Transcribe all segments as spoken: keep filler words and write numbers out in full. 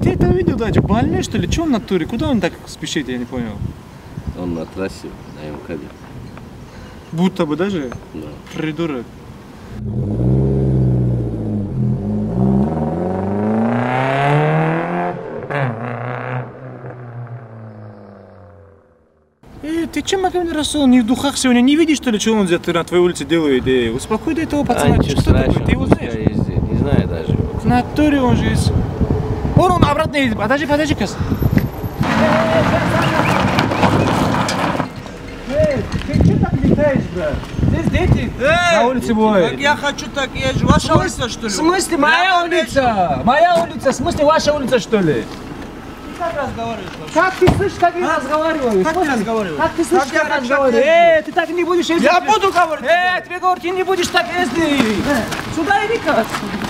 Ты это видел, да? Больной, что ли? Че он на туре? Куда он так спешит, я не понял. Он на трассе, на МКАДе. Будто бы даже? Да. Придурок. Эй, ты чем Магомед Расул? Не в духах сегодня? Не видишь, что ли, что он где-то на твоей улице делает? Эй, успокой до этого пацана. А, ничего страшного, ты его знаешь? ездит. Не знаю даже. В натуре он же есть. Вон он обратно едет. Подожди, подожди, Кас. Эй, ты что так летаешь, брат? Здесь дети Эй, на улице бывают. Как я хочу, так езжу. Ваша улица, что ли? В смысле, моя улица? Моя улица, в смысле, ваша улица, что ли? Ты как разговариваешь вообще? Как ты слышишь, как я разговариваю? Как ты разговариваешь? Как ты слышишь, Как я как я хочу, разговариваю? так я Эй, ты так не будешь ездить. Я буду говорить. Эй, тебе говорю, ты не будешь так ездить. Сюда иди, Кас.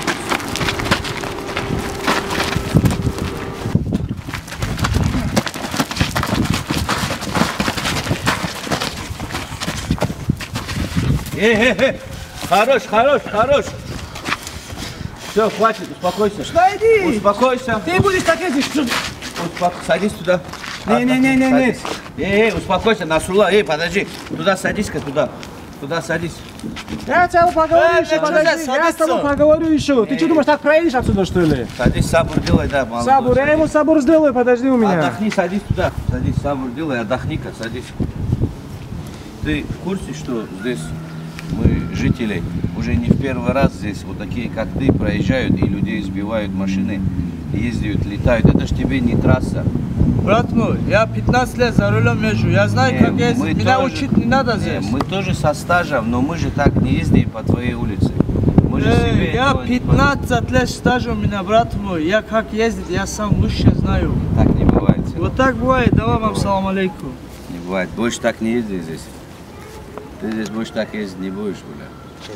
Эй, эй, эй, хорош, хорош, хорош. Все, хватит, успокойся. Сюда иди. Успокойся. Ты будешь так ездить. Успок... Садись туда. Не-не-не-не-не. Эй, эй, успокойся, Насрула, эй, подожди. Туда садись-ка, туда. Туда садись. Я с тобой поговорю Эй, еще, ну что подожди. за Я с тобой садиться? поговорю еще. Ты что думаешь, так проедешь отсюда, что ли? Садись, сабур делай, да, молодой. Сабур, я ему сабур сделаю, подожди у меня. Отдохни, садись туда. Садись, сабур делай, отдохни-ка, садись. Ты в курсе, что здесь мы, жители, уже не в первый раз здесь вот такие, как ты, проезжают и людей сбивают машины, ездят, летают. Это ж тебе не трасса. Брат мой, я пятнадцать лет за рулем езжу. Я знаю, Не, как ездить. мы Меня тоже- учить не надо Не, здесь. мы тоже со стажем, но мы же так не ездим по твоей улице. Мы же Эй, себе я этого не пятнадцать лет стажа у меня, брат мой. Я как ездить, я сам лучше знаю. Так не бывает. Сергей. Вот так бывает. Давай вам салам алейкум. Не бывает. Больше так не езди здесь. Ты здесь больше так ездить не будешь, бля.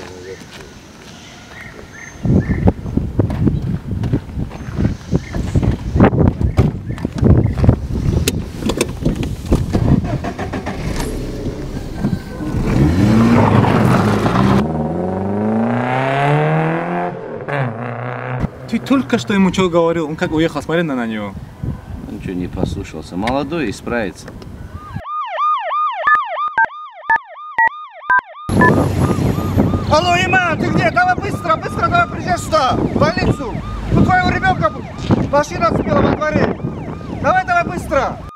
Ты только что ему что говорил? Он как уехал, смотри на него. Он что, не послушался. Молодой, исправится. Алло, Иман, ты где? Давай быстро, быстро, давай приезжай сюда, в больницу. У твоего ребенка машина сбила во дворе. Давай, давай быстро.